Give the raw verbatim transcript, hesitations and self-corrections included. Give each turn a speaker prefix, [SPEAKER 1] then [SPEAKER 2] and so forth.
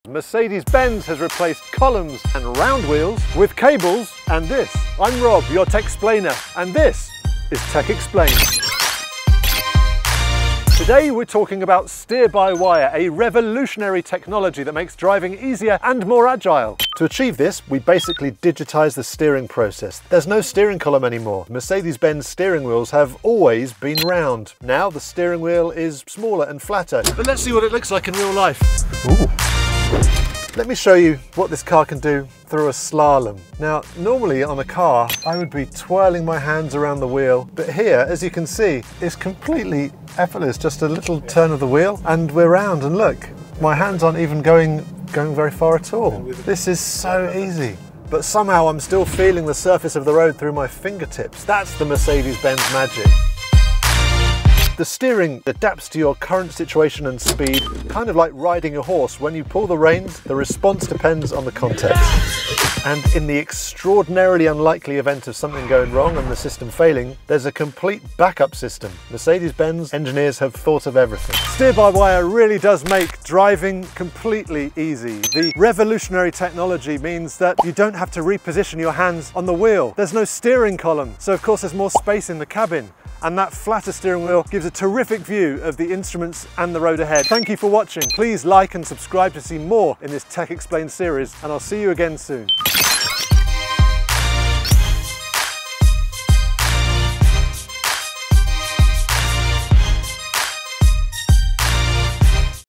[SPEAKER 1] Mercedes-Benz has replaced columns and round wheels with cables and this. I'm Rob, your tech explainer, and this is Tech Explained. Today we're talking about SteerbyWire, a revolutionary technology that makes driving easier and more agile. To achieve this, we basically digitize the steering process. There's no steering column anymore. Mercedes-Benz steering wheels have always been round. Now the steering wheel is smaller and flatter. But let's see what it looks like in real life. Ooh. Let me show you what this car can do through a slalom. Now, normally on a car, I would be twirling my hands around the wheel, but here, as you can see, it's completely effortless. Just a little turn of the wheel and we're round, and look, my hands aren't even going, going very far at all. This is so easy. But somehow I'm still feeling the surface of the road through my fingertips. That's the Mercedes-Benz magic. The steering adapts to your current situation and speed, kind of like riding a horse. When you pull the reins, the response depends on the context. And in the extraordinarily unlikely event of something going wrong and the system failing, there's a complete backup system. Mercedes-Benz engineers have thought of everything. Steer-by-wire really does make driving completely easy. The revolutionary technology means that you don't have to reposition your hands on the wheel. There's no steering column, so of course there's more space in the cabin. And that flatter steering wheel gives a terrific view of the instruments and the road ahead. Thank you for watching. Please like and subscribe to see more in this Tech Explained series, and I'll see you again soon.